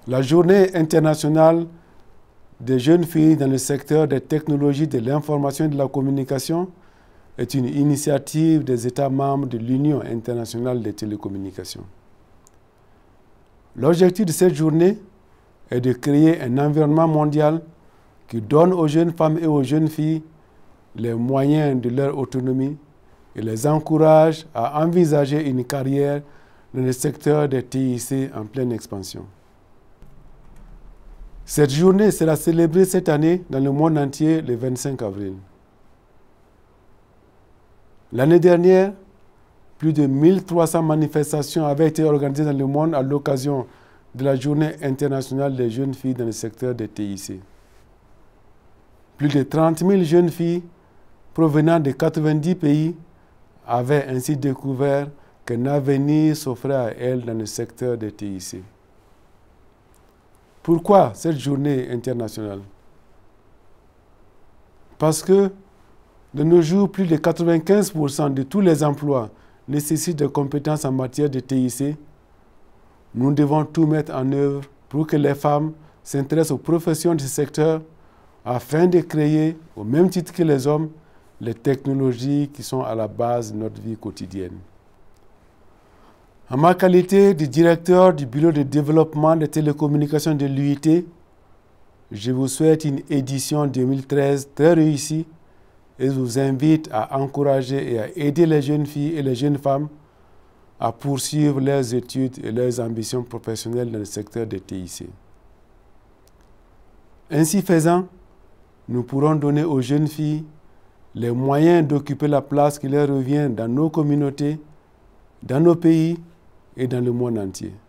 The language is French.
La journée internationale des jeunes filles dans le secteur des technologies de l'information et de la communication est une initiative des États membres de l'Union internationale des télécommunications. L'objectif de cette journée est de créer un environnement mondial qui donne aux jeunes femmes et aux jeunes filles les moyens de leur autonomie et les encourage à envisager une carrière dans le secteur des TIC en pleine expansion. Cette journée sera célébrée cette année dans le monde entier le 25 avril. L'année dernière, plus de 1300 manifestations avaient été organisées dans le monde à l'occasion de la Journée internationale des jeunes filles dans le secteur des TIC. Plus de 30 000 jeunes filles provenant de 90 pays avaient ainsi découvert qu'un avenir s'offrait à elles dans le secteur des TIC. Pourquoi cette journée internationale? Parce que de nos jours, plus de 95% de tous les emplois nécessitent des compétences en matière de TIC. Nous devons tout mettre en œuvre pour que les femmes s'intéressent aux professions de ce secteur afin de créer, au même titre que les hommes, les technologies qui sont à la base de notre vie quotidienne. En ma qualité de directeur du Bureau de développement des télécommunications de l'UIT, je vous souhaite une édition 2013 très réussie et je vous invite à encourager et à aider les jeunes filles et les jeunes femmes à poursuivre leurs études et leurs ambitions professionnelles dans le secteur des TIC. Ainsi faisant, nous pourrons donner aux jeunes filles les moyens d'occuper la place qui leur revient dans nos communautés, dans nos pays et dans le monde entier.